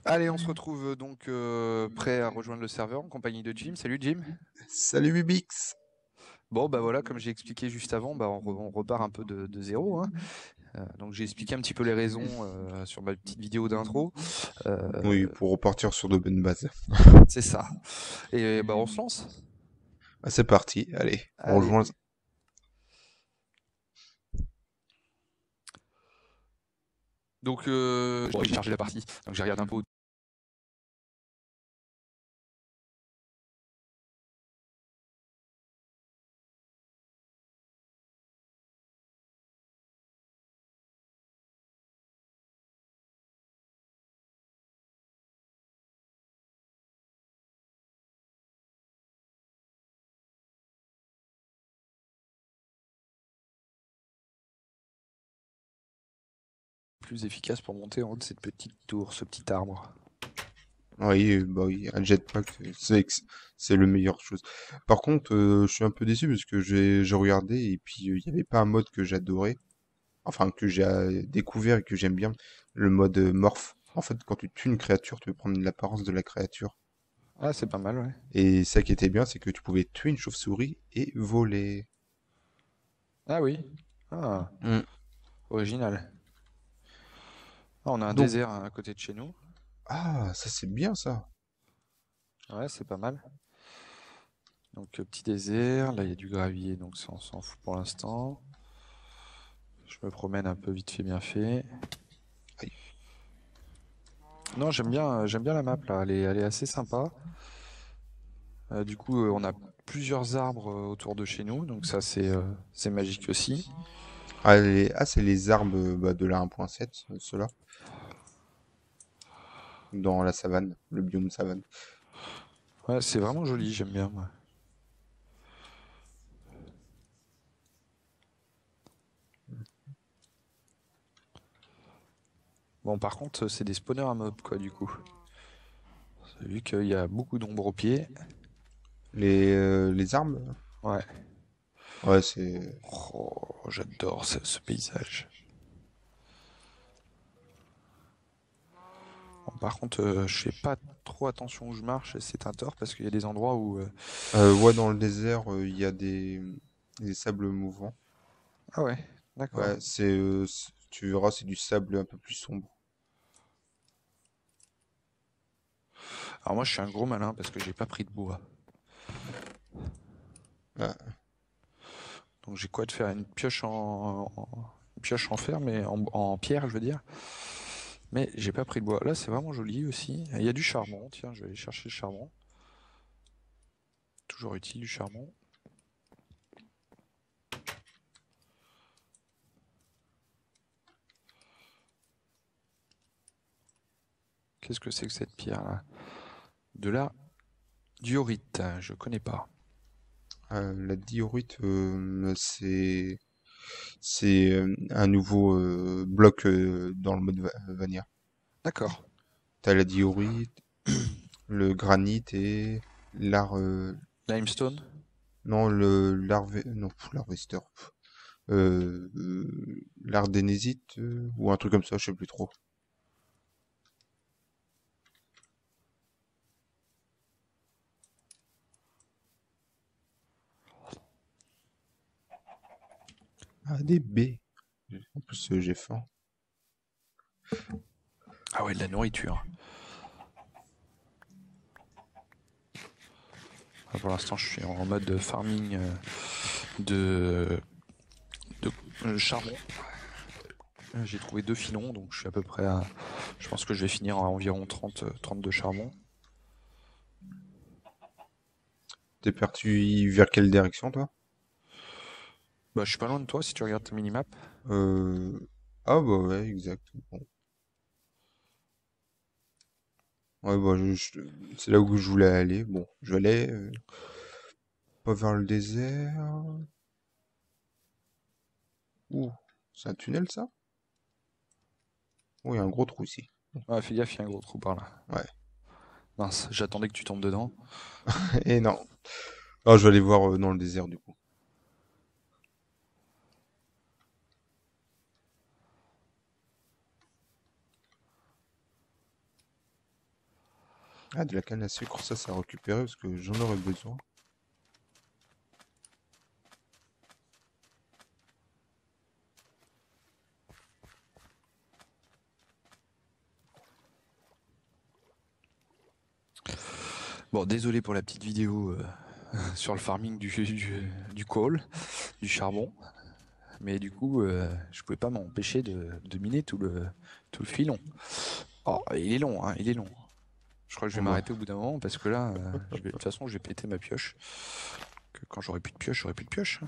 Allez, on se retrouve donc prêt à rejoindre le serveur en compagnie de Jim. Salut Jim. Salut Ubix. Bon, bah voilà, comme j'ai expliqué juste avant, bah on repart un peu de zéro, hein. Donc j'ai expliqué un petit peu les raisons sur ma petite vidéo d'intro. Oui, Euh, pour repartir sur de bonnes bases. c'est ça. Et bah on se lance. Ah, c'est parti, allez, on Allez. rejoint. Donc j'ai chargé la partie. Donc j'ai regardé un peu plus efficace pour monter en haut de cette petite tour, ce petit arbre. Oui, bah oui, un jetpack, c'est le meilleur chose. Par contre, je suis un peu déçu parce que j'ai regardé et puis il n'y avait pas un mode que j'adorais, enfin que j'ai découvert et que j'aime bien, le mode morph. En fait, quand tu tues une créature, tu peux prendre l'apparence de la créature. Ah, c'est pas mal, ouais. Et ça qui était bien, c'est que tu pouvais tuer une chauve-souris et voler. Ah oui. Ah, Hmm. original. Ah, on a un Donc, désert à côté de chez nous. ah, ça c'est bien ça. Ouais, c'est pas mal. Donc petit désert, là il y a du gravier, donc ça on s'en fout pour l'instant. Je me promène un peu vite fait bien fait. Aïe. Non, j'aime bien la map là, elle est assez sympa. Du coup, on a plusieurs arbres autour de chez nous, donc ça c'est magique aussi. Ah, c'est les arbres bah, de la 1.7, ceux-là, dans la savane, le biome savane. Ouais, c'est vraiment joli, j'aime bien moi. Bon, par contre, c'est des spawners à mobs quoi, du coup. Vu qu'il y a beaucoup d'ombre au pied. Les arbres? Ouais. Ouais, c'est... Oh, j'adore ce paysage. Bon, par contre, je fais pas trop attention où je marche, et c'est un tort parce qu'il y a des endroits où. Ouais, dans le désert, il y a des sables mouvants. Ah ouais, d'accord. Ouais, tu verras, c'est du sable un peu plus sombre. Alors moi, je suis un gros malin parce que j'ai pas pris de bois. Ah, Donc j'ai quoi de faire une pioche une pioche en fer, mais en pierre, je veux dire. Mais j'ai pas pris de bois. Là, c'est vraiment joli aussi. Il y a du charbon. Tiens, je vais aller chercher le charbon. Toujours utile du charbon. Qu'est-ce que c'est que cette pierre là? De la diorite. Je connais pas. la diorite, c'est un nouveau bloc dans le mode Vanilla. D'accord. T'as la diorite, le granit et l'art... Limestone. non, non, l'harvester. L'ardénésite ou un truc comme ça, je sais plus trop. Ah, des baies. En plus, j'ai faim. Ah ouais, de la nourriture. Pour l'instant, je suis en mode farming de, de charbon. J'ai trouvé 2 filons, donc je suis à peu près à. Je pense que je vais finir à environ 30 de charbon. T'es parti vers quelle direction, toi? Bah, je suis pas loin de toi si tu regardes ta minimap. Euh... Ah bah ouais, exact. Bon. Ouais, bah, c'est là où je voulais aller. Bon, je vais aller pas vers le désert. Ouh, c'est un tunnel, ça? Oh, il y a un gros trou ici. Ouais, fais gaffe, il y a un gros trou par là. Ouais. Mince, j'attendais que tu tombes dedans. Et non. Ah, je vais aller voir dans le désert, du coup. Ah, de la canne à sucre, ça à récupérer parce que j'en aurais besoin. Bon, désolé pour la petite vidéo sur le farming du coal, du charbon. Mais du coup, je pouvais pas m'empêcher de miner tout le filon. Oh, il est long, hein, il est long. Je crois que je vais Bon, bah, m'arrêter au bout d'un moment parce que là, de toute façon, je vais péter ma pioche. Que quand j'aurai plus de pioche, j'aurai plus de pioche, hein.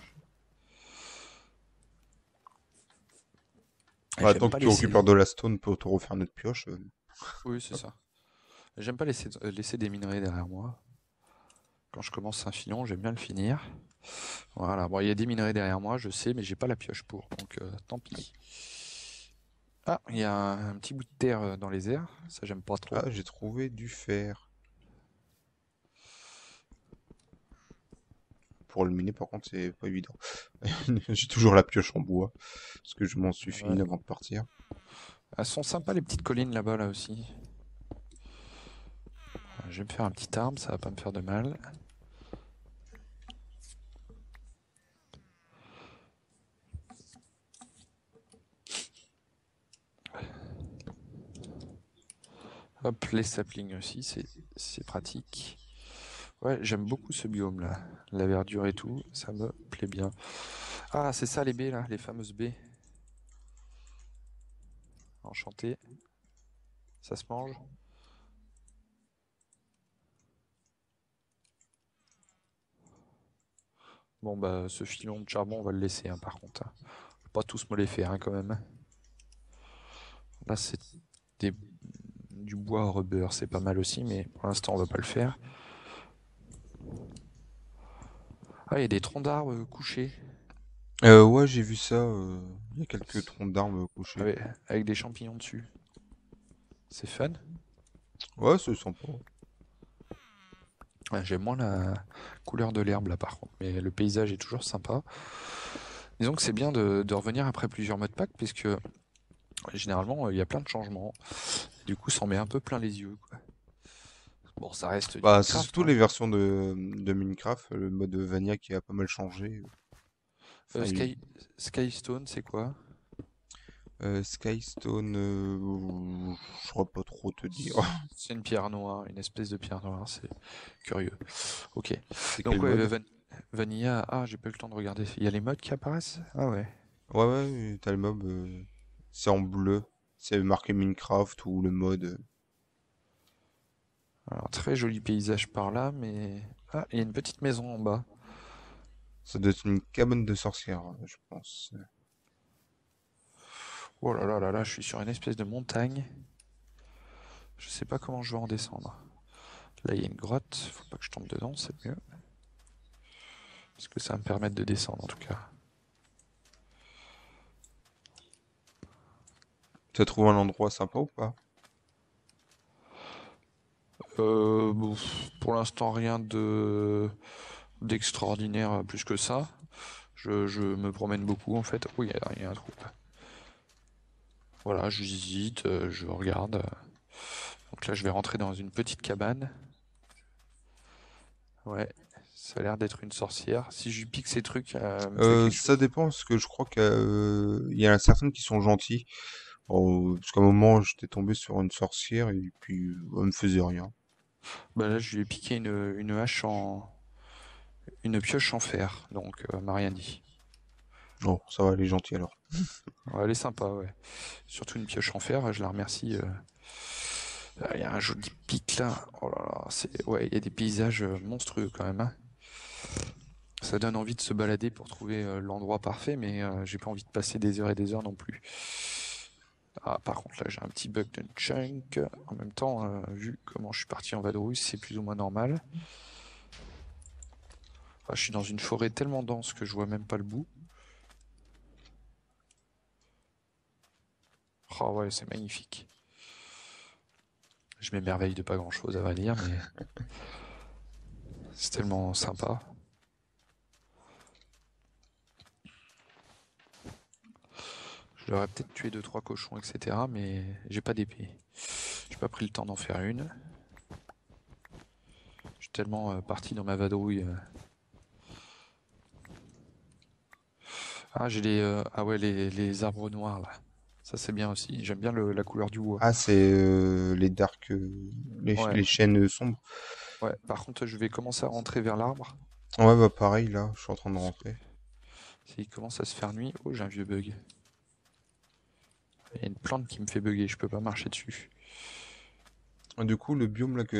Et bah, j'aime tant que pas tu laisser. récupères de la stone pour te refaire notre pioche. Oui, c'est ça. J'aime pas laisser des minerais derrière moi. Quand je commence un filon, j'aime bien le finir. Voilà. Bon, il y a des minerais derrière moi, je sais, mais j'ai pas la pioche pour, donc tant pis. Ah, il y a un petit bout de terre dans les airs. Ça, j'aime pas trop. Ah, j'ai trouvé du fer. Pour le miner, par contre, c'est pas évident. J'ai toujours la pioche en bois. Parce que je m'en suis Ouais. fini avant de partir. Elles sont sympas les petites collines là-bas là aussi. Je vais me faire un petit arbre, ça va pas me faire de mal. Hop, les saplings aussi, c'est pratique. Ouais, j'aime beaucoup ce biome là. La verdure et tout, ça me plaît bien. Ah, c'est ça les baies là, les fameuses baies. Enchanté. Ça se mange. Bon bah ce filon de charbon on va le laisser hein, par contre, hein. Faut pas tous me les faire hein, quand même. Là c'est des- du bois à rubber, c'est pas mal aussi, mais pour l'instant on va pas le faire. Ah, il y a des troncs d'arbres couchés. Ouais, j'ai vu ça. Il y a quelques troncs d'arbres couchés. Avec, avec des champignons dessus. C'est fun. Ouais, c'est sympa. Ouais, j'aime moins la couleur de l'herbe là par contre, mais le paysage est toujours sympa. Disons que c'est bien de revenir après plusieurs modes pack, puisque généralement il y a plein de changements. Du coup, ça en met un peu plein les yeux, quoi. Bon, ça reste du Bah, c'est Minecraft, surtout hein. les versions de Minecraft, le mode Vanilla qui a pas mal changé. Enfin, Sky, Skystone, c'est quoi? Skystone, je saurais pas trop te dire. C'est une pierre noire, une espèce de pierre noire, c'est curieux. Ok. C'est quel Donc ouais, mode? Vanilla, ah, j'ai pas eu le temps de regarder. Il y a les modes qui apparaissent? Ah ouais. Ouais, ouais, t'as le mob, c'est en bleu. C'est marqué Minecraft ou le mode. Alors, très joli paysage par là, mais... Ah, il y a une petite maison en bas. Ça doit être une cabane de sorcière, je pense. Oh là là là là, je suis sur une espèce de montagne. Je sais pas comment je vais en descendre. Là, il y a une grotte, faut pas que je tombe dedans, c'est mieux. Parce que ça va me permettre de descendre en tout cas. T'as trouvé un endroit sympa ou pas? Bon, pour l'instant, rien de d'extraordinaire plus que ça. Je me promène beaucoup en fait. Oui, il y a un trou. Voilà, je visite, je regarde. Donc là, je vais rentrer dans une petite cabane. Ouais, ça a l'air d'être une sorcière. Si je lui pique ces trucs, elle me fait quelque Ça chose. dépend, parce que je crois qu'il y en a certaines qui sont gentilles. Parce qu'à un moment, j'étais tombé sur une sorcière et puis elle me faisait rien. Bah là, je lui ai piqué une hache une pioche en fer, donc elle m'a rien dit. Oh, ça va, elle est gentille alors. Ouais, elle est sympa, ouais. Surtout une pioche en fer, je la remercie. Il y a un joli pic là. Oh là là, ouais, il y a des paysages monstrueux quand même, hein. Ça donne envie de se balader pour trouver l'endroit parfait, mais j'ai pas envie de passer des heures et des heures non plus. Ah, par contre là, j'ai un petit bug de chunk. En même temps, vu comment je suis parti en vadrouille, c'est plus ou moins normal. Ah, je suis dans une forêt tellement dense que je vois même pas le bout. Oh ouais, c'est magnifique. Je m'émerveille de pas grand chose à vrai dire, mais c'est tellement sympa. Je l'aurais peut-être tué deux trois cochons, etc. Mais j'ai pas d'épée. J'ai pas pris le temps d'en faire une. suis tellement parti dans ma vadrouille. Ah, j'ai ah ouais, les arbres noirs là. Ça c'est bien aussi. J'aime bien la couleur du bois. Ah, c'est les dark, Ouais, les chaînes sombres. ouais. Par contre, je vais commencer à rentrer vers l'arbre. Ouais, bah pareil, là, je suis en train de rentrer. S'il commence à se faire nuit. Oh, j'ai un vieux bug. Il y a une plante qui me fait bugger, je peux pas marcher dessus. Ah, du coup, le biome là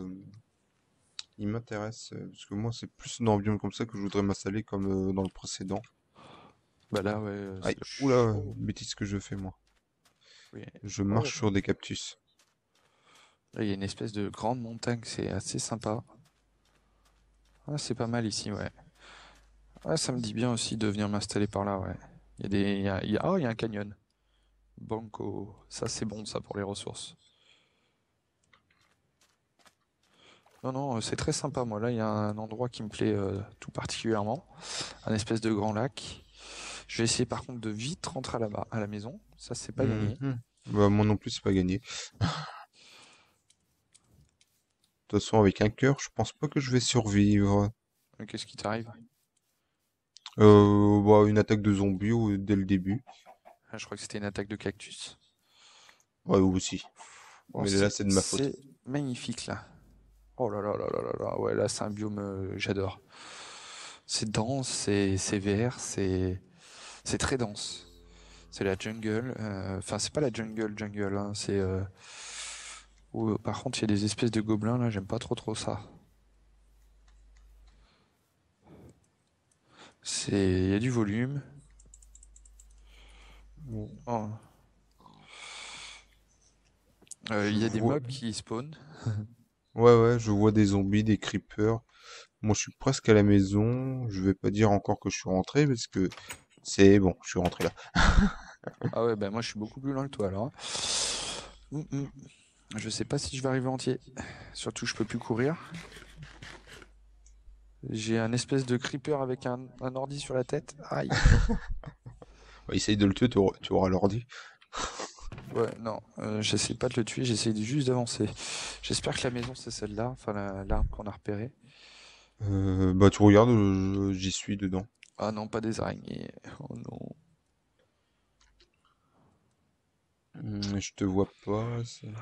il m'intéresse, parce que moi, c'est plus dans un biome comme ça que je voudrais m'installer comme dans le précédent. Bah là, ouais, Aïe, c'est oula, chaud. bêtise que je fais moi. Oui. Je Oh, marche sur des cactus. là, il y a une espèce de grande montagne, c'est assez sympa. Ah, c'est pas mal ici, ouais. Ah, ça me dit bien aussi de venir m'installer par là, ouais. Il y a des, ah, il y a un canyon. Banco. Ça, c'est bon, ça, pour les ressources. Non, non, c'est très sympa, moi. Là, il y a un endroit qui me plaît tout particulièrement. Un espèce de grand lac. Je vais essayer, par contre, de vite rentrer là-bas, à la maison. Ça, c'est pas gagné. Mhm. Bah, moi non plus, c'est pas gagné. De toute façon, avec un cœur, je pense pas que je vais survivre. Qu'est-ce qui t'arrive? Bah, une attaque de zombies dès le début. Ah, je crois que c'était une attaque de cactus. Ouais, aussi. Oh, Mais là, c'est de ma faute. c'est magnifique, là. Oh là là là là là là. Ouais, là, c'est un biome, j'adore. C'est dense, c'est vert, c'est très dense. C'est la jungle. Enfin, c'est pas la jungle, hein. C'est par contre, il y a des espèces de gobelins là. J'aime pas trop ça. Il y a du volume. Oh. Il Je y a des vois. mobs qui spawnent. Ouais, ouais, je vois des zombies, des creepers. Moi, je suis presque à la maison. Je vais pas dire encore que je suis rentré parce que c'est bon, je suis rentré là. Ah ouais, ben moi je suis beaucoup plus loin que toi alors, hein. Mm. Je sais pas si je vais arriver entier. Surtout, je peux plus courir. J'ai un espèce de creeper avec un ordi sur la tête. Aïe. Bah, essaye de le tuer, tu auras l'ordi. Ouais, non, j'essaie pas de le tuer, j'essaie juste d'avancer. J'espère que la maison c'est celle-là, enfin l'arbre qu'on a repéré. Bah, tu regardes, j'y suis dedans. Ah non, pas des araignées. Oh non. Je te vois pas.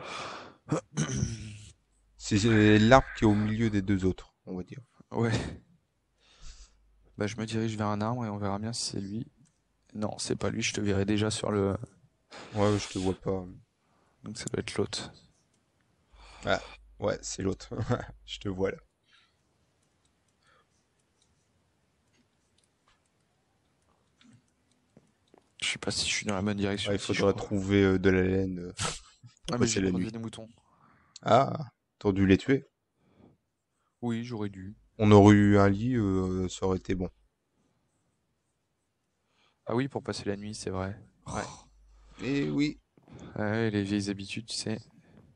C'est l'arbre qui est au milieu des deux autres, on va dire. Ouais, bah je me dirige vers un arbre et on verra bien si c'est lui. Non, c'est pas lui, je te verrai déjà sur le. Ouais, je te vois pas. Donc ça doit être l'autre. Ah, ouais, c'est l'autre. Je te vois là. Je sais pas si je suis dans la bonne Ouais, direction, il si je faudra crois. trouver de la laine pour Ah mais passer j'ai la croisé nuit. des moutons. Ah, t'aurais dû les tuer. Oui, j'aurais dû. On aurait eu un lit, ça aurait été bon. Ah oui, pour passer la nuit, c'est vrai. Ouais. Et oui. Ouais, les vieilles habitudes, tu sais,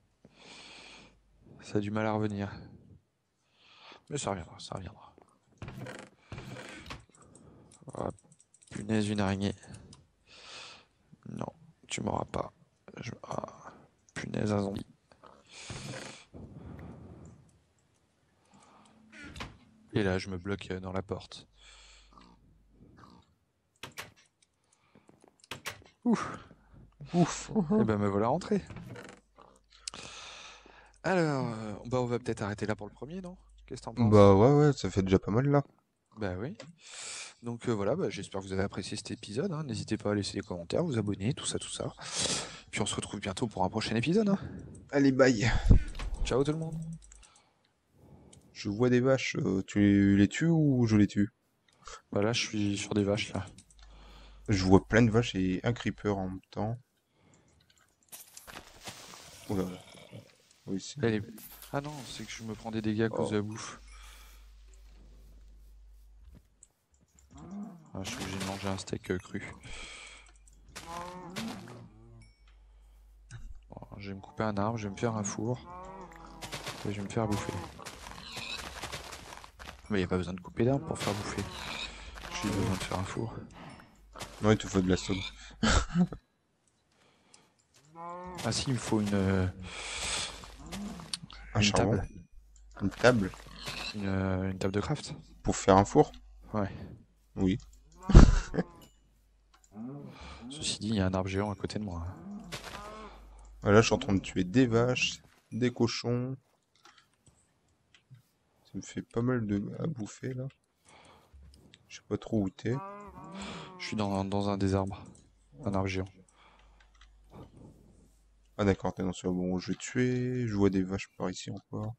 ça a du mal à revenir. Mais ça reviendra, ça reviendra. Ah, punaise, une araignée. Non, tu m'auras pas. Ah, punaise, un zombie. Et là, je me bloque dans la porte. Ouf. Ouf. Et ben me voilà rentré. Alors, bah on va peut-être arrêter là pour le premier, non? Qu'est-ce que t'en Bah penses? ouais, ouais, ça fait déjà pas mal là. Bah oui. Donc voilà, bah, j'espère que vous avez apprécié cet épisode, hein. N'hésitez pas à laisser des commentaires, vous abonner, tout ça, tout ça. Puis on se retrouve bientôt pour un prochain épisode, hein. Allez, bye. Ciao tout le monde. Je vois des vaches. Tu les tues ou je les tue? Bah là, je suis sur des vaches, là. Je vois plein de vaches et un creeper en même temps. Oula. Oui, c'est... Elle est- Ah non, c'est que je me prends des dégâts à cause de Oh. la bouffe. Ah, je suis obligé de manger un steak cru. Bon, je vais me couper un arbre, je vais me faire un four, et je vais me faire bouffer. Mais il n'y a pas besoin de couper d'arbre pour faire bouffer. J'ai besoin de faire un four. Non, il te faut de la soude. Ah si, il me faut Un une charbon. table. Une table Une table de craft. pour faire un four? Ouais. Oui. Ceci dit, il y a un arbre géant à côté de moi. Voilà, je suis en train de tuer des vaches, des cochons. Ça me fait pas mal de à bouffer là. Je sais pas trop où t'es. Je suis dans un des arbres. Un arbre géant. Ah d'accord, t'es dans ce... Bon, je vais tuer. Je vois des vaches par ici encore.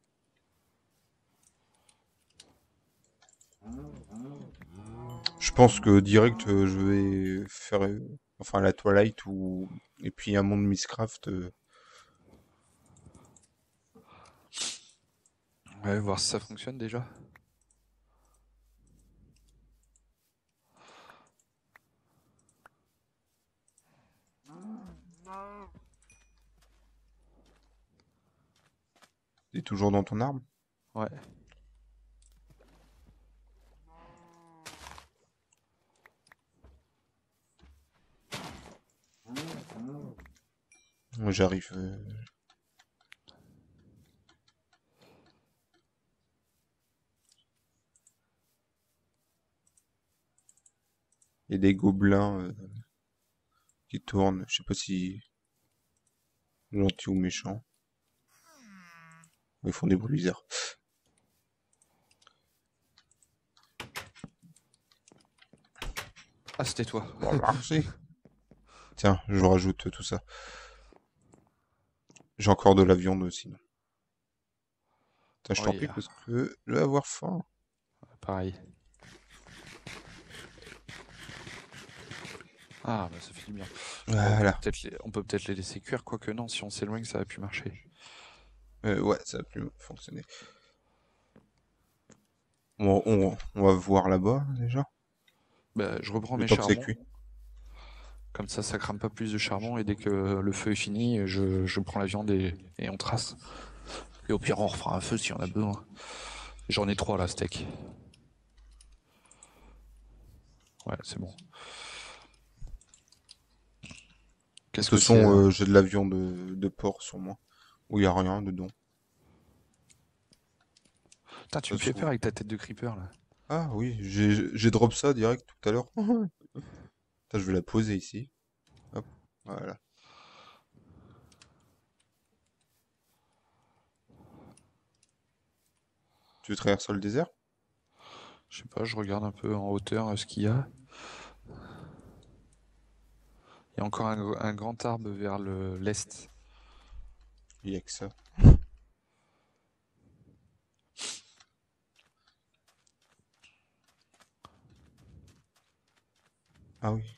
Je pense que direct, je vais faire... enfin, la Twilight ou... Et puis un monde Mistcraft. Ouais, voir si ça fonctionne déjà. T'es toujours dans ton arbre? Ouais. Moi, j'arrive. Il y a des gobelins qui tournent. Je sais pas si gentils ou méchants. Ils font des bruits bizarres. Ah, c'était toi. Bon, merci. Tiens, je rajoute tout ça. J'ai encore de la viande aussi. Tiens, je t'en Oui, prie parce que je vais avoir faim. pareil. Ah, bah ça fait du bien. Bon, Voilà. on peut peut-être les laisser cuire, quoique non, si on s'éloigne, ça va plus marcher. Ouais, ça a plus fonctionné. On va voir là-bas déjà. Bah, je reprends Le mes temps que c'est charbons. cuit. Comme ça crame pas plus de charbon. Et dès que le feu est fini, je prends la viande et on trace. Et au pire, on refera un feu si on a besoin. J'en ai 3 là, steak. Ouais, c'est bon. De Qu'est-ce toute que c'est façon, j'ai de la viande de porc sur moi. Où il y a rien dedans. Putain, tu Ça me se fais peur trouve. avec ta tête de creeper là. Ah oui, j'ai drop ça direct tout à l'heure. Attends, je vais la poser ici. Hop, voilà. Tu veux traverser le désert? Je sais pas, je regarde un peu en hauteur ce qu'il y a. Il y a encore un grand arbre vers l'est. Il y a que ça. Ah oui.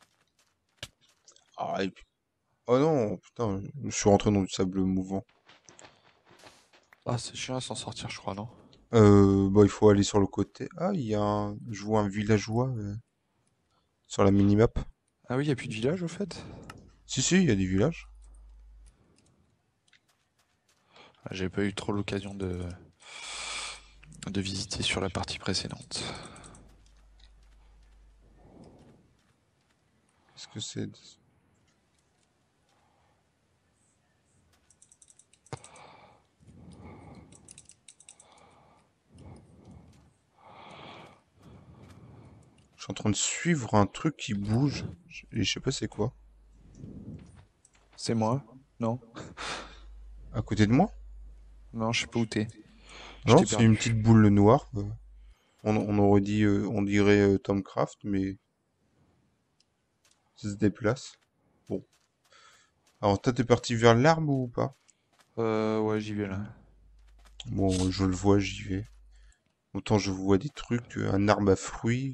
Ah, et puis... Oh non, putain, je suis rentré dans du sable mouvant. Ah, c'est chiant à s'en sortir, je crois, non? Bah, il faut aller sur le côté. Ah, il y a un... Je vois un villageois sur la minimap. Ah oui, il y a plus de village au fait? Si, si, il y a des villages. Ah, j'ai pas eu trop l'occasion de visiter sur la partie précédente. Qu'est-ce que c'est? Je suis en train de suivre un truc qui bouge. Et je sais pas c'est quoi. C'est moi? Non? À côté de moi? Non, je sais pas où t'es. Je Non, t'ai c'est une perdu. petite boule noire. On aurait dit, on dirait Tom Craft, mais ça se déplace. Bon. Alors, toi, t'es parti vers l'arbre ou pas? Ouais, j'y vais là. Bon, je le vois, j'y vais. Autant je vois des trucs, un arbre à fruits.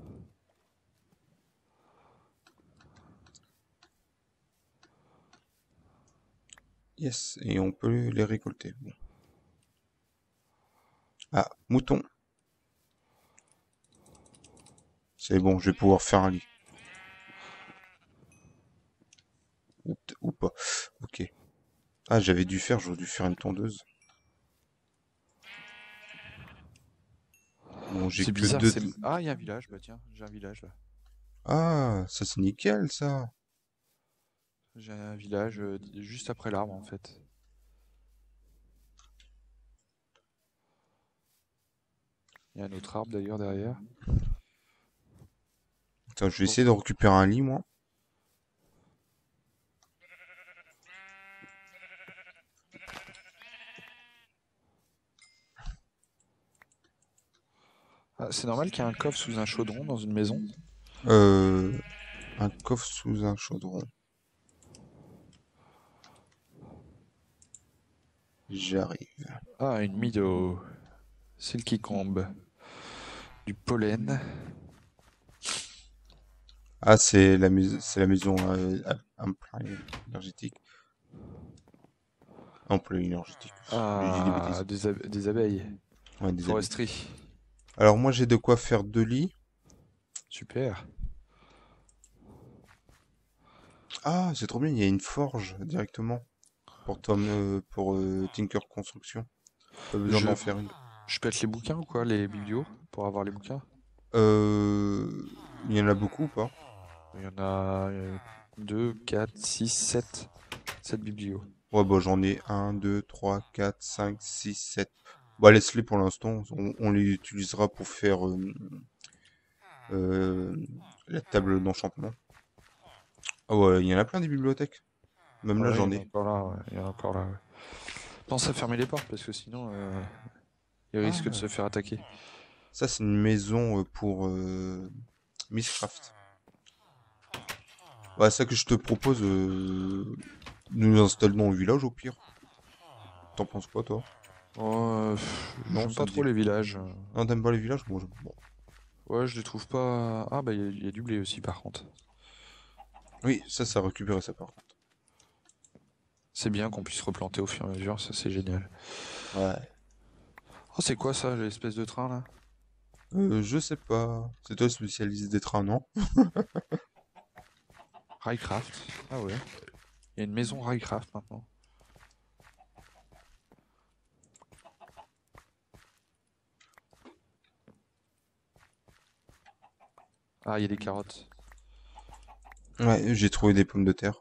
Yes, et on peut les récolter. Bon. Ah, mouton. C'est bon, je vais pouvoir faire un lit. Ou pas. Ok. Ah, j'aurais dû faire une tondeuse. Bon, j'ai C'est que bizarre, deux... c'est... Ah, il y a un village, bah tiens, j'ai un village là. Ah, ça c'est nickel, ça. J'ai un village juste après l'arbre en fait. Il y a un autre arbre d'ailleurs derrière. Attends, je vais Bon. essayer de récupérer un lit, moi. Ah, c'est normal qu'il y ait un coffre sous un chaudron dans une maison? Euh, un coffre sous un chaudron. J'arrive. Ah, une mie d'eau. Silky combe. Du pollen. Ah, c'est la maison un plein énergétique. Un plein énergétique. J'ai dit des Ah, bêtises. des abeilles. Ouais, des abeilles. Foresterie. Alors moi, j'ai de quoi faire 2 lits. Super. Ah, c'est trop bien, il y a une forge directement pour Tom, pour Tinker Construction. Pas besoin Je, d'en faire une. je pète les bouquins ou quoi? Les biblios? Pour avoir les bouquins? Il y en a beaucoup ou pas? Il y en a 2, 4, 6, 7. 7 biblios. Ouais, bah j'en ai un, 2, 3, 4, 5, 6, 7. Bah laisse-les pour l'instant, on les utilisera pour faire euh, la table d'enchantement. Ah ouais, il y en a plein des bibliothèques. Même là, Ouais, il y j'en en a ai. encore là. Ouais. Il y en a encore là. Ouais. Pense à fermer les portes parce que sinon, il risque de Ah, se faire attaquer. ça c'est une maison pour Misscraft. Ouais, ça que je te propose, nous nous installons au village au pire. T'en penses quoi, toi? Oh, Non, j'aime ça pas te trop dit. les villages. Non, t'aimes pas les villages? Bon. Ouais, je les trouve pas. Ah, bah, il y a du blé aussi, par contre. Oui, ça récupérait ça par contre. C'est bien qu'on puisse replanter au fur et à mesure, ça c'est génial. Ouais. Oh, c'est quoi ça, l'espèce de train là? Je sais pas. C'est toi le spécialiste des trains, non? Rycraft. Ah ouais. Il y a une maison Rycraft maintenant. Ah, il y a des carottes. Ouais, j'ai trouvé des pommes de terre.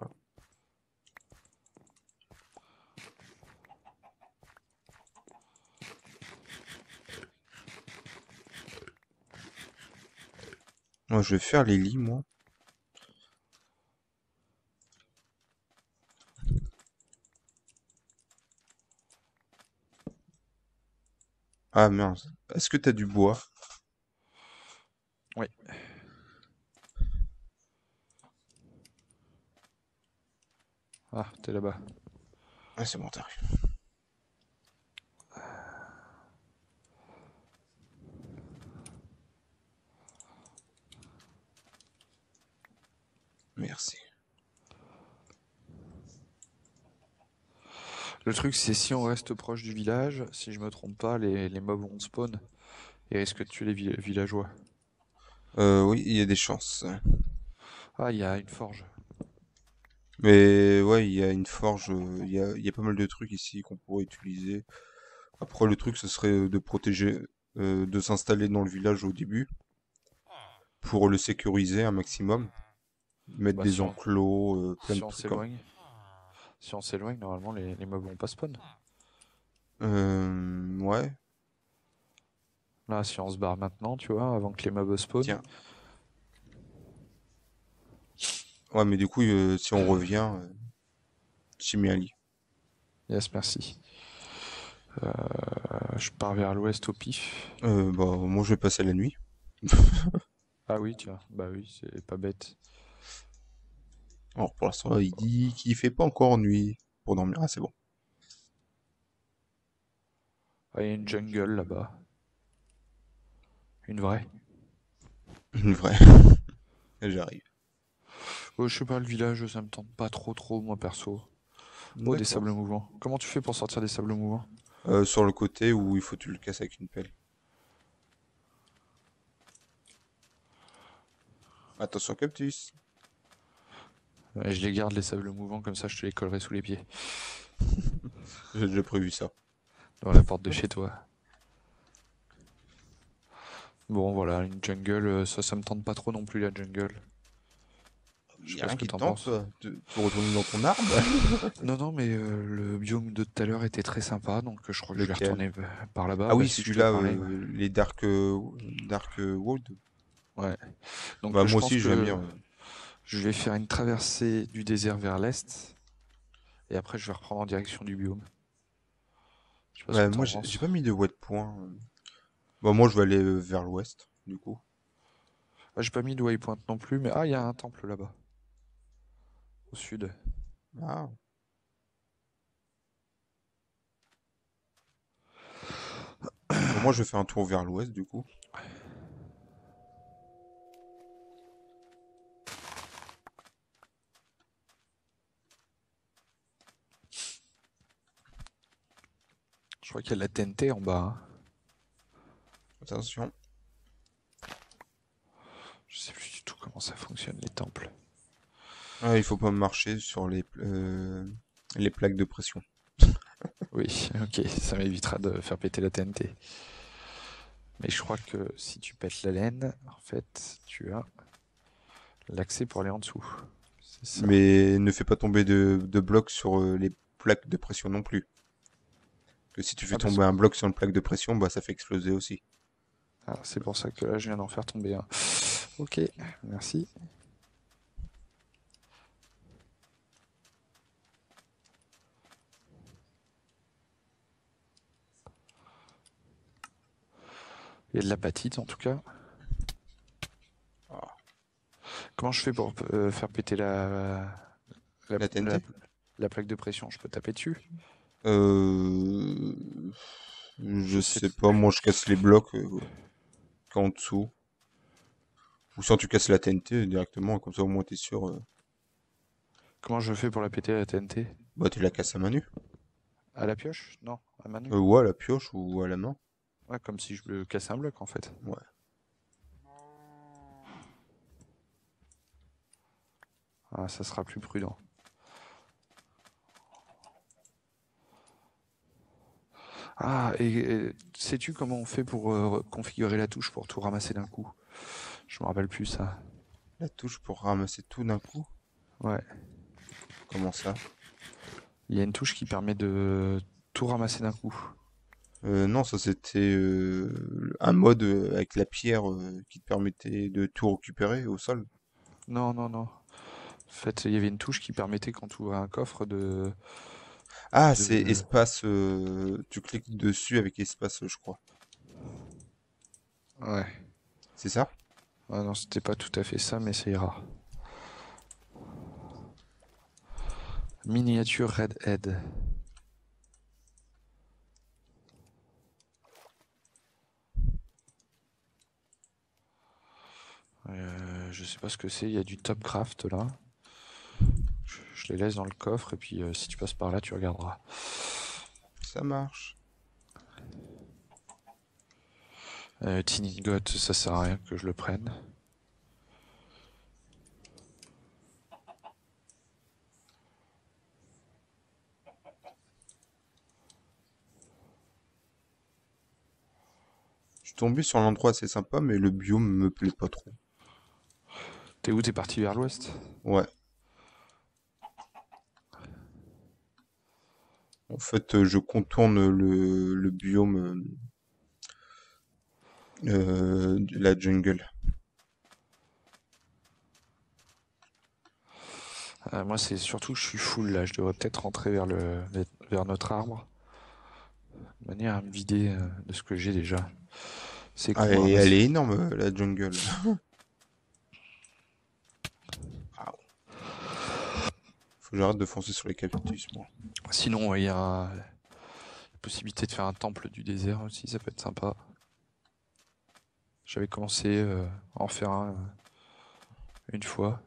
Moi, je vais faire les lits, moi. Ah mince. Est-ce que t'as du bois? Ouais. Ah, t'es là-bas. Ah, c'est bon, t'arrives. Merci. Le truc, c'est si on reste proche du village, si je me trompe pas, les mobs vont spawn et risquent de tuer les villageois. Oui, il y a des chances. Ah, il y a une forge. Mais ouais, il y a une forge, il y a pas mal de trucs ici qu'on pourrait utiliser. Après, le truc, ce serait de protéger, de s'installer dans le village au début pour le sécuriser un maximum. Mettre Bah, des enclos, plein de si on trucs comme. s'éloigne, si on s'éloigne, normalement les mobs vont pas spawn. Ouais, Là, si on se barre maintenant, tu vois, avant que les mobs spawn. tiens. Ouais, mais du coup, si on revient, j'ai mis un lit. Yes, merci. Je pars vers l'ouest au pif. Bah, moi, je vais passer la nuit. Ah oui, tiens, bah oui, c'est pas bête. Alors, pour l'instant, il dit qu'il fait pas encore nuit pour dormir. Ah, c'est bon. Ah, il y a une jungle là-bas. Une vraie. Une vraie. J'arrive. Oh, je sais pas, le village, ça me tente pas trop, moi perso. Oh, des D'accord. sables mouvants. Comment tu fais pour sortir des sables mouvants? Sur le côté où il faut que tu le casses avec une pelle. Attention, Cactus. Ouais, je les garde, les sables mouvants, comme ça je te les collerai sous les pieds. J'ai déjà prévu ça. Dans la porte de chez toi. Bon, voilà, une jungle, ça me tente pas trop non plus, la jungle. Je sais Y a pas ce rien que qui te t'en tente, penses. toi, de retourner dans ton arbre? Non, non, mais le biome de tout à l'heure était très sympa, donc je crois que je vais Lequel? retourner par là-bas, Ah bah oui, celui que je te celui-là, parlais. les Dark Wood. Ouais. Donc Bah je moi pense aussi j'aime que bien. je vais faire une traversée du désert vers l'est, et après je vais reprendre en direction du biome. Je sais pas ce Ouais, que moi t'en j'ai penses. pas mis de waypoint. Bah moi je vais aller vers l'ouest, du coup. Ah, j'ai pas mis de waypoint non plus, mais ah, il y a un temple là-bas, au sud. Ah, bah moi je vais faire un tour vers l'ouest, du coup. Je crois qu'il y a de la TNT en bas, hein. Attention. Je sais plus du tout comment ça fonctionne, les temples. Ah, il faut pas marcher sur les plaques de pression. Oui, ok, ça m'évitera de faire péter la TNT. Mais je crois que si tu pètes la laine, en fait, tu as l'accès pour aller en dessous. C'est ça. Mais ne fais pas tomber de blocs sur les plaques de pression non plus. Que si tu fais Ah, parce tomber un bloc sur une plaque de pression, bah ça fait exploser aussi. Ah, c'est pour ça que là, je viens d'en faire tomber un. Ok, merci. Il y a de l'apatite en tout cas. Ah. Comment je fais pour faire péter la, La la- TNT? la plaque de pression? Je peux taper dessus? Euh... Je Je sais sais pas, moi je casse les blocs qu'en dessous. Ou sinon tu casses la TNT directement, comme ça au moins t'es sûr. Comment je fais pour la péter la TNT? Bah tu la casses à main nue. À la pioche? Non, à main nue. Ou à la pioche ou à la main. Ouais, comme si je me cassais un bloc en fait. Ouais. Ah, ça sera plus prudent. Ah, et sais-tu comment on fait pour configurer la touche pour tout ramasser d'un coup? Je me rappelle plus ça. La touche pour ramasser tout d'un coup. Ouais. Comment ça? Il y a une touche qui permet de tout ramasser d'un coup. Non, ça c'était un mode avec la pierre qui te permettait de tout récupérer au sol. Non, non, non. En fait, il y avait une touche qui permettait, quand tu ouvrais un coffre, Ah, c'est de... espace. Tu cliques dessus avec espace, je crois. Ouais. C'est ça? Ah non, c'était pas tout à fait ça, mais ça ira. Miniature Redhead. Je sais pas ce que c'est, il y a du Topcraft là. Je les laisse dans le coffre et puis si tu passes par là, tu regarderas. Ça marche. Tiny God, ça sert à rien que je le prenne. Je suis tombé sur un endroit assez sympa, mais le biome me plaît pas trop. T'es où? T'es parti vers l'ouest? Ouais. En fait, je contourne le biome de la jungle. Moi, c'est surtout que je suis full là. Je devrais peut-être rentrer vers notre arbre, de manière à me vider de ce que j'ai déjà. C'est Ah, con, hein, et mais elle est énorme, la jungle. Ah, faut que j'arrête de foncer sur les cactus, moi. sinon, il y a la possibilité de faire un temple du désert aussi, ça peut être sympa. J'avais commencé à en faire un une fois.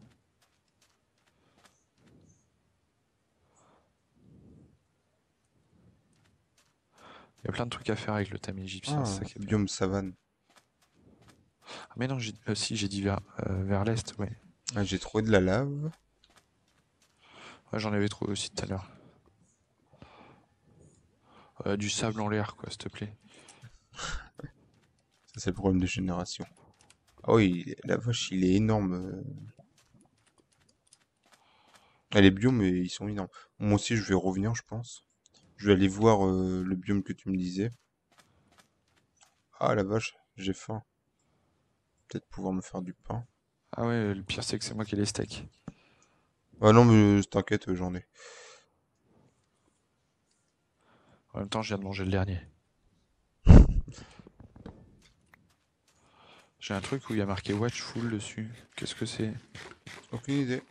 Il y a plein de trucs à faire avec le thème égyptien, c'est Ah, ça qui est bien. biome savane. Ah, mais non, si, j'ai dit vers l'est, ouais. Ah, j'ai trouvé de la lave. Ouais, j'en avais trouvé aussi tout à l'heure. Du sable en l'air, quoi, s'il te plaît. Ça, c'est le problème de génération. Ah oui, la vache, il est énorme. Ah, les biomes, ils sont énormes. Moi aussi, je vais revenir, je pense. Je vais aller voir le biome que tu me disais. Ah la vache, j'ai faim. Peut-être pouvoir me faire du pain. Ah ouais, le pire c'est que c'est moi qui ai les steaks. Ah non, mais t'inquiète, j'en ai. En même temps, je viens de manger le dernier. J'ai un truc où il y a marqué Watchful dessus. Qu'est-ce que c'est? Aucune idée.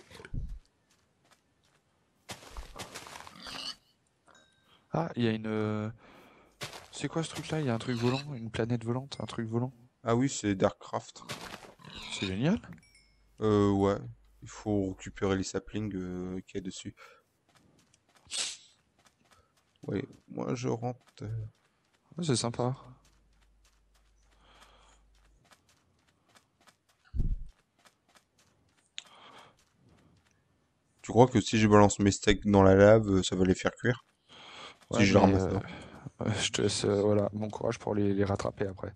Ah, il y a une. C'est quoi ce truc-là? Il y a un truc volant, une planète volante, un truc volant. Ah oui, c'est Darkcraft. C'est génial. Ouais. Il faut récupérer les saplings qu'il y a dessus. Ouais, moi je rentre. Ouais, c'est sympa. Tu crois que si je balance mes steaks dans la lave, ça va les faire cuire? Si Ouais, je les mais ramasse dedans. je te laisse. Voilà, bon courage pour les rattraper après.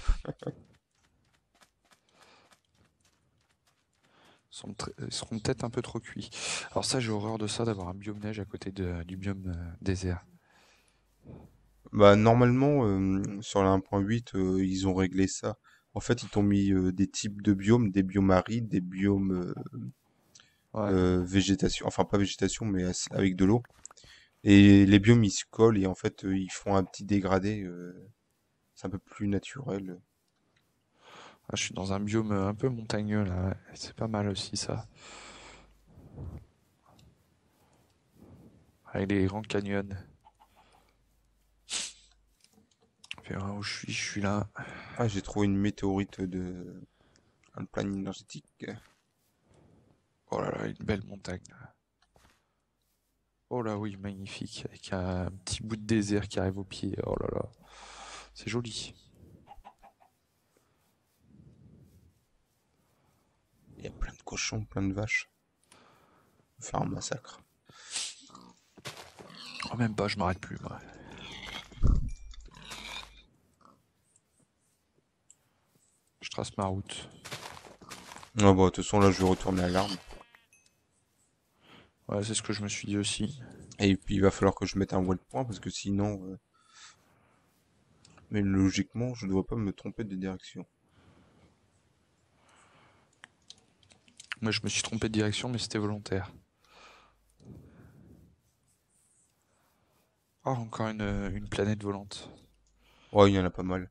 Ils seront peut-être un peu trop cuits. Alors ça, j'ai horreur de ça, d'avoir un biome neige à côté du biome désert. Bah normalement, sur la 1.8, ils ont réglé ça. En fait, ils t'ont mis des types de biomes, des biomes arides, des biomes Ouais. végétation, enfin pas végétation, mais avec de l'eau. Et les biomes, ils se collent et en fait, ils font un petit dégradé. C'est un peu plus naturel. Ah, je suis dans un biome un peu montagneux là. Ouais. C'est pas mal aussi ça. Avec les grands canyons. On verra où je suis là. Ah, j'ai trouvé une météorite un plan énergétique. Oh là là, une belle montagne. Oh là oui, magnifique. Avec un petit bout de désert qui arrive au pied. Oh là là. C'est joli. Il y a plein de cochons, plein de vaches. On va faire un massacre. Oh, même pas, je m'arrête plus, moi. Je trace ma route. Ah bah, de toute façon, là, je vais retourner à l'arme. Ouais, c'est ce que je me suis dit aussi. Et puis, il va falloir que je mette un waypoint parce que sinon, mais logiquement, je ne devrais pas me tromper de direction. Moi, je me suis trompé de direction, mais c'était volontaire. Oh, encore une planète volante. Ouais, il y en a pas mal.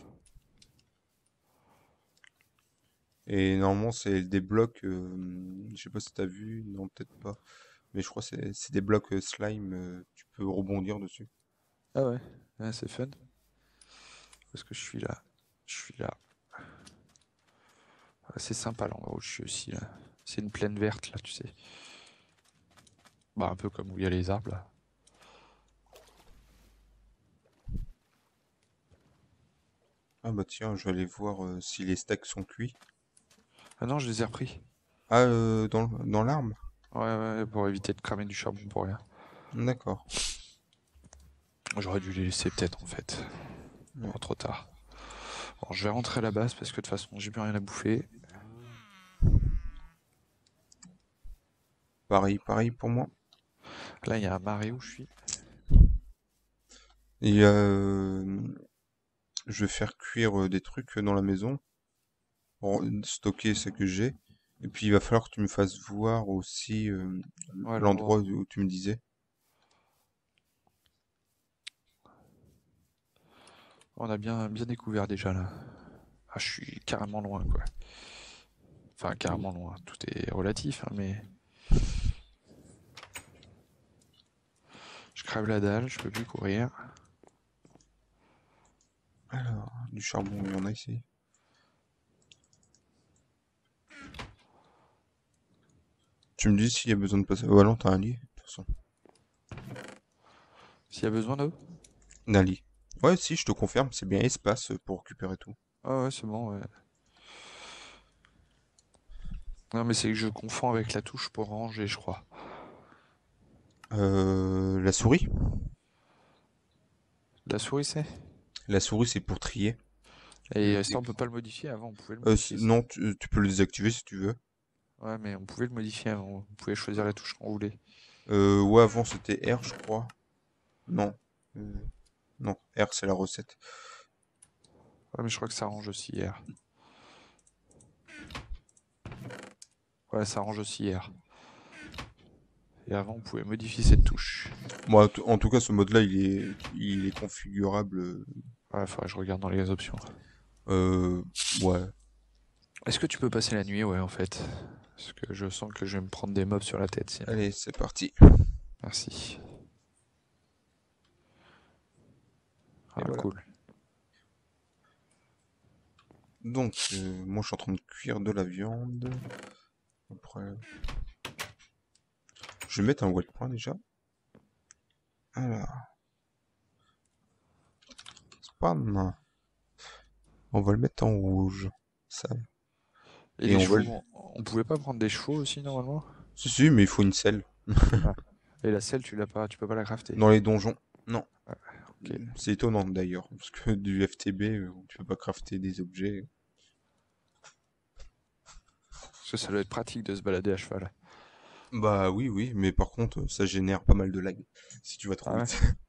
Et normalement, c'est des blocs, je sais pas si t'as vu, non, peut-être pas. Mais je crois que c'est des blocs slime, tu peux rebondir dessus. Ah ouais, ouais, c'est fun. Parce que je suis là. Je suis là. Ah, c'est sympa l'endroit où je suis aussi là. C'est une plaine verte là, tu sais. Bah, un peu comme où il y a les arbres là. Ah bah tiens, je vais aller voir si les steaks sont cuits. Ah non, je les ai repris. Ah, dans l'arme? Ouais, ouais, pour éviter de cramer du charbon pour rien. D'accord. J'aurais dû les laisser peut-être en fait. Bon, Ouais. trop tard. Bon, je vais rentrer à la base parce que de toute façon, j'ai plus rien à bouffer. Pareil, pareil pour moi. Là, il y a un marais où je suis. Et je vais faire cuire des trucs dans la maison pour stocker ce que j'ai. Et puis il va falloir que tu me fasses voir aussi Ouais, l'endroit l'endroit. où tu me disais. On a bien découvert déjà là. Ah, je suis carrément loin quoi. Enfin, carrément loin. Tout est relatif, hein, mais je crève la dalle, je peux plus courir. Alors, du charbon, il y en a ici. Tu me dis s'il y a besoin de passer. Oh non, t'as un lit, de toute façon. S'il y a besoin d'eau. D'un lit. Ouais, si, je te confirme, c'est bien espace pour récupérer tout. Ah ouais, c'est bon, ouais. Non, mais c'est que je confonds avec la touche pour ranger, je crois. La souris? La souris, c'est. La souris, c'est pour trier. Et ça, on peut pas le modifier. Avant, on pouvait le Euh, modifier, ça. non, tu peux le désactiver si tu veux. Ouais, mais on pouvait le modifier avant. On pouvait choisir la touche qu'on voulait. Ouais, avant c'était R, je crois. Non. Euh, non, R c'est la recette. Ouais, mais je crois que ça arrange aussi hier. Ouais, ça arrange aussi hier. Et avant, on pouvait modifier cette touche. Moi, en tout cas, ce mode-là, il est configurable. Ouais, faudrait que je regarde dans les options. Euh, ouais. Est-ce que tu peux passer la nuit? Ouais, en fait. Parce que je sens que je vais me prendre des mobs sur la tête sinon. Allez, c'est parti. Merci. Et Ah, voilà. cool. Donc, moi, je suis en train de cuire de la viande. Après, je vais mettre un waypoint déjà. Alors, spam. On va le mettre en rouge. Ça. Et Et les on va le... chevaux, on pouvait pas prendre des chevaux aussi normalement? Si, si, mais il faut une selle. Ah. Et la selle, tu l'as pas, tu peux pas la crafter. Dans les donjons. Non. Ouais, ok. C'est étonnant d'ailleurs. Parce que du FTB, tu peux pas crafter des objets. Parce que ça doit être pratique de se balader à cheval. Bah oui, oui, mais par contre, ça génère pas mal de lag si tu vas trop Ah ouais? vite.